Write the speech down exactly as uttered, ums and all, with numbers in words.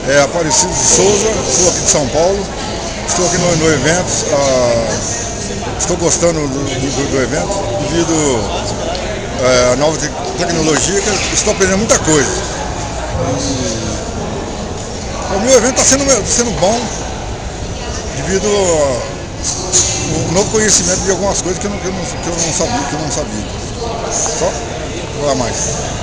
É Aparecido de Souza, sou aqui de São Paulo. Estou aqui no, no evento. Ah, estou gostando do, do, do evento devido é, à nova te tecnologia, que estou aprendendo muita coisa. E, o meu evento está sendo, tá sendo bom devido a um novo conhecimento de algumas coisas que eu não, que eu não, que eu não sabia, que eu não sabia. Só? Vou lá mais.